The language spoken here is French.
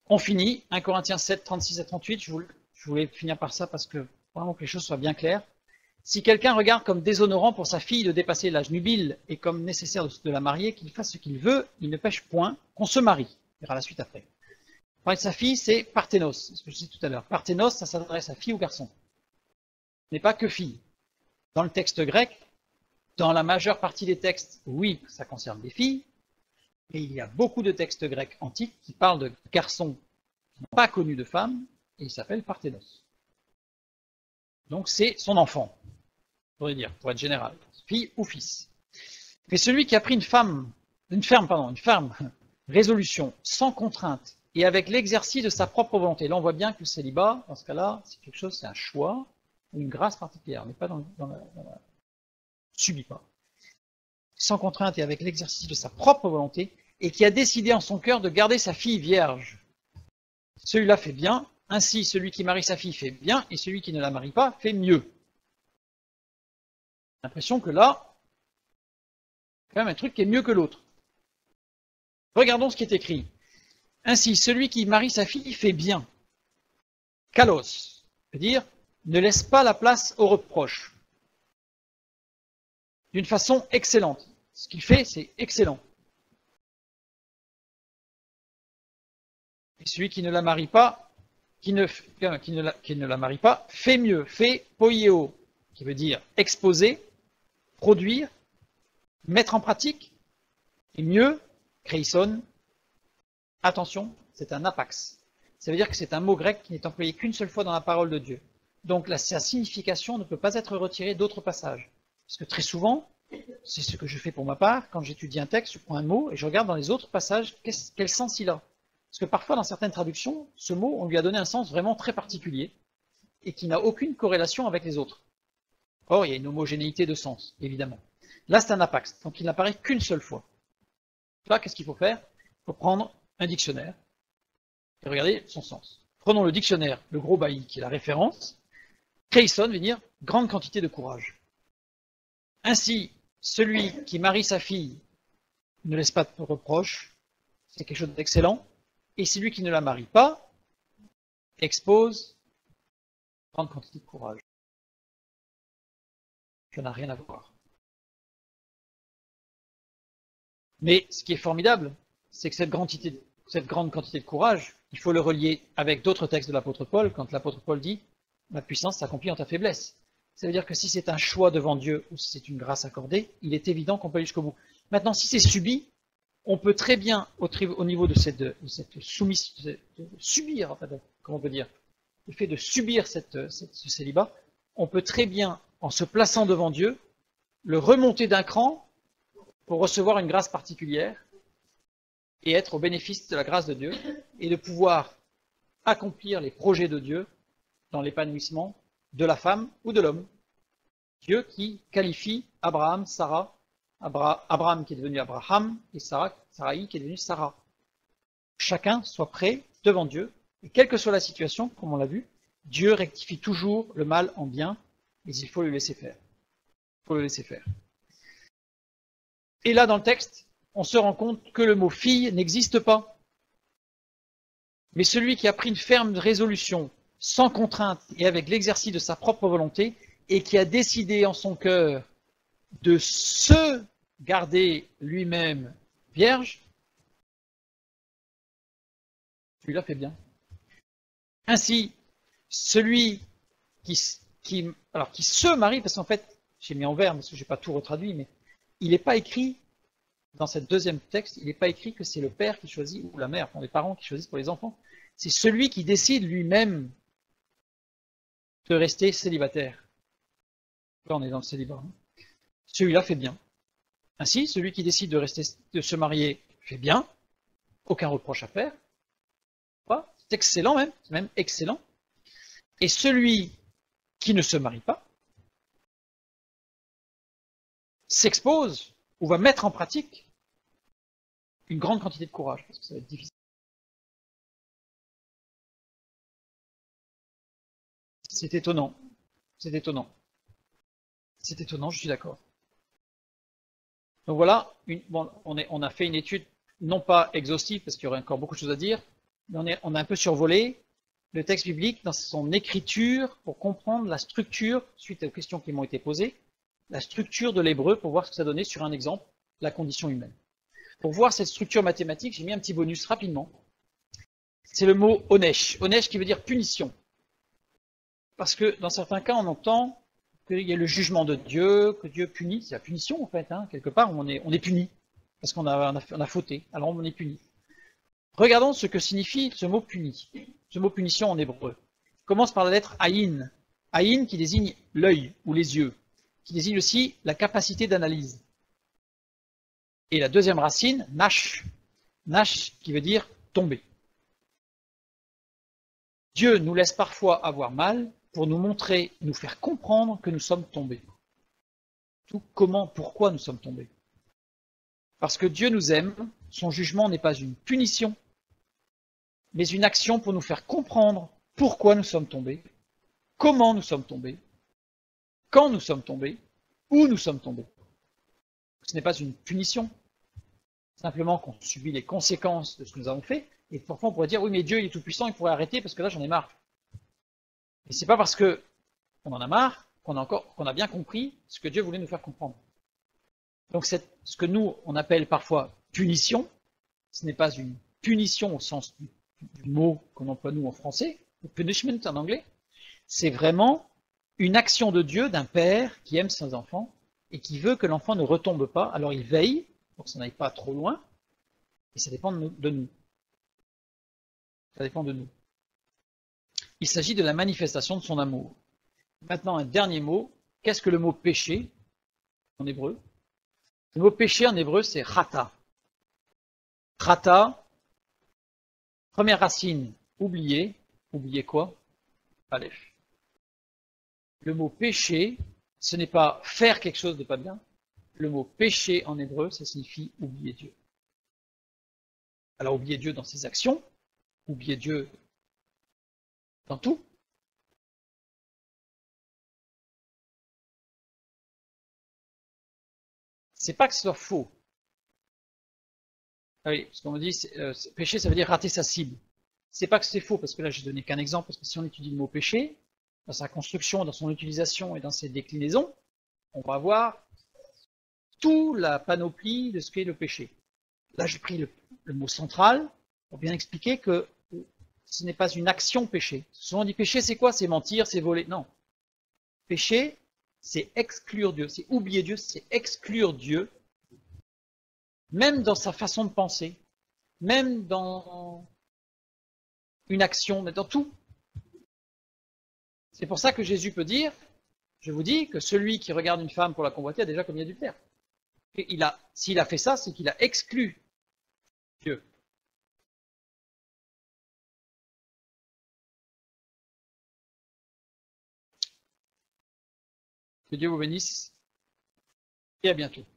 On finit, 1 Corinthiens 7, 36 à 38, je voulais finir par ça parce que vraiment que les choses soient bien claires. Si quelqu'un regarde comme déshonorant pour sa fille de dépasser l'âge nubile et comme nécessaire de la marier, qu'il fasse ce qu'il veut, il ne pêche point, qu'on se marie. Il verra la suite après. Parler de sa fille, c'est parthénos, c'est ce que je disais tout à l'heure. Parthénos, ça s'adresse à fille ou garçon. Ce n'est pas que fille. Dans le texte grec, dans la majeure partie des textes, oui, ça concerne des filles, mais il y a beaucoup de textes grecs antiques qui parlent de garçons qui n'ont pas connu de femmes, et il s'appelle parthénos. Donc c'est son enfant, pour être général, fille ou fils. Mais celui qui a pris une ferme résolution, sans contrainte, et avec l'exercice de sa propre volonté. Là, on voit bien que le célibat, dans ce cas-là, c'est quelque chose, c'est un choix, ou une grâce particulière. On n'est pas subit pas. Sans contrainte et avec l'exercice de sa propre volonté, et qui a décidé en son cœur de garder sa fille vierge. Celui-là fait bien, ainsi celui qui marie sa fille fait bien, et celui qui ne la marie pas fait mieux. J'ai l'impression que là, quand même un truc qui est mieux que l'autre. Regardons ce qui est écrit. Ainsi, celui qui marie sa fille fait bien. Kalos, c'est-à-dire, ne laisse pas la place aux reproches. D'une façon excellente. Ce qu'il fait, c'est excellent. Et celui qui ne la marie pas, qui ne la marie pas, fait mieux, fait poieo, qui veut dire exposer, produire, mettre en pratique, et mieux, kreison. Attention, c'est un apax. Ça veut dire que c'est un mot grec qui n'est employé qu'une seule fois dans la parole de Dieu. Donc sa signification ne peut pas être retirée d'autres passages. Parce que très souvent, c'est ce que je fais pour ma part, quand j'étudie un texte, je prends un mot et je regarde dans les autres passages quel sens il a. Parce que parfois, dans certaines traductions, ce mot, on lui a donné un sens vraiment très particulier et qui n'a aucune corrélation avec les autres. Or, il y a une homogénéité de sens, évidemment. Là, c'est un apax, donc il n'apparaît qu'une seule fois. Là, qu'est-ce qu'il faut faire? Il faut prendre un dictionnaire et regarder son sens. Prenons le dictionnaire, le gros bailli, qui est la référence. Kreison veut dire grande quantité de courage. Ainsi, celui qui marie sa fille ne laisse pas de reproches, c'est quelque chose d'excellent. Et celui qui ne la marie pas expose grande quantité de courage. Ça n'a rien à voir. Mais ce qui est formidable, c'est que cette grande quantité de courage, il faut le relier avec d'autres textes de l'apôtre Paul, quand l'apôtre Paul dit « Ma puissance s'accomplit en ta faiblesse ». Ça veut dire que si c'est un choix devant Dieu ou si c'est une grâce accordée, il est évident qu'on peut aller jusqu'au bout. Maintenant, si c'est subi, on peut très bien, au niveau de cette soumission, de subir, en fait, comment on peut dire, le fait de subir ce célibat, on peut très bien, en se plaçant devant Dieu, le remonter d'un cran pour recevoir une grâce particulière et être au bénéfice de la grâce de Dieu et de pouvoir accomplir les projets de Dieu dans l'épanouissement de la femme ou de l'homme. Dieu qui qualifie Abraham, Sarah, Abraham qui est devenu Abraham et Sarai qui est devenue Sarah. Chacun soit prêt devant Dieu et quelle que soit la situation, comme on l'a vu, Dieu rectifie toujours le mal en bien, mais il faut le laisser faire. Il faut le laisser faire. Et là, dans le texte, on se rend compte que le mot fille n'existe pas. Mais celui qui a pris une ferme résolution, sans contrainte et avec l'exercice de sa propre volonté, et qui a décidé en son cœur de se garder lui-même vierge, celui-là fait bien. Ainsi, celui qui se marie, parce qu'en fait, j'ai mis en vert, parce que je n'ai pas tout retraduit, mais il n'est pas écrit, dans cette deuxième texte, il n'est pas écrit que c'est le père qui choisit, ou la mère, les parents qui choisissent pour les enfants. C'est celui qui décide lui-même de rester célibataire. Là, on est dans le célibat. Celui-là fait bien. Ainsi, celui qui décide de se marier fait bien, aucun reproche à faire. C'est excellent même, c'est même excellent. Et celui qui ne se marie pas s'expose ou va mettre en pratique une grande quantité de courage, parce que ça va être difficile. C'est étonnant. C'est étonnant. C'est étonnant, je suis d'accord. Donc voilà, on a fait une étude non pas exhaustive, parce qu'il y aurait encore beaucoup de choses à dire, on a un peu survolé le texte biblique dans son écriture pour comprendre la structure, suite aux questions qui m'ont été posées, la structure de l'hébreu pour voir ce que ça donnait sur un exemple, la condition humaine. Pour voir cette structure mathématique, j'ai mis un petit bonus rapidement. C'est le mot onesh. Onesh qui veut dire punition. Parce que dans certains cas, on entend qu'il y a le jugement de Dieu, que Dieu punit. C'est la punition en fait. Hein. Quelque part, on est puni. Parce qu'on a fauté. Alors on est puni. Regardons ce que signifie ce mot puni. Ce mot punition en hébreu. Il commence par la lettre aïn. Aïn qui désigne l'œil ou les yeux. Qui désigne aussi la capacité d'analyse. Et la deuxième racine, nash. Nash qui veut dire tomber. Dieu nous laisse parfois avoir mal pour nous montrer, nous faire comprendre que nous sommes tombés. Tout comment, pourquoi nous sommes tombés. Parce que Dieu nous aime, son jugement n'est pas une punition, mais une action pour nous faire comprendre pourquoi nous sommes tombés, comment nous sommes tombés, quand nous sommes tombés, où nous sommes tombés. Ce n'est pas une punition, simplement qu'on subit les conséquences de ce que nous avons fait, et parfois on pourrait dire, oui mais Dieu il est tout puissant, il pourrait arrêter parce que là j'en ai marre. Et c'est pas parce que on en a marre qu'on a bien compris ce que Dieu voulait nous faire comprendre. Donc ce que nous on appelle parfois punition, ce n'est pas une punition au sens du mot qu'on emploie nous en français, ou punishment en anglais, c'est vraiment une action de Dieu, d'un père qui aime ses enfants et qui veut que l'enfant ne retombe pas, alors il veille pour que ça n'aille pas trop loin, et ça dépend de nous. Ça dépend de nous. Il s'agit de la manifestation de son amour. Maintenant, un dernier mot. Qu'est-ce que le mot péché en hébreu? Le mot péché en hébreu, c'est rata. Rata, première racine, oublier. Oublier quoi? Aleph. Le mot péché, ce n'est pas faire quelque chose de pas bien. Le mot péché en hébreu, ça signifie oublier Dieu. Alors oublier Dieu dans ses actions, oublier Dieu dans tout. C'est pas que ce soit faux. Ah oui, parce qu'on me dit, péché, ça veut dire rater sa cible. C'est pas que c'est faux, parce que là, j'ai donné qu'un exemple, parce que si on étudie le mot péché, dans sa construction, dans son utilisation et dans ses déclinaisons, on va voir toute la panoplie de ce qu'est le péché. Là, j'ai pris le mot central pour bien expliquer que ce n'est pas une action péché. Souvent on dit péché, c'est quoi? C'est mentir, c'est voler. Non. Péché, c'est exclure Dieu, c'est oublier Dieu, c'est exclure Dieu, même dans sa façon de penser, même dans une action, mais dans tout. C'est pour ça que Jésus peut dire, je vous dis que celui qui regarde une femme pour la convoiter a déjà commis adultère. S'il a fait ça, c'est qu'il a exclu Dieu. Que Dieu vous bénisse et à bientôt.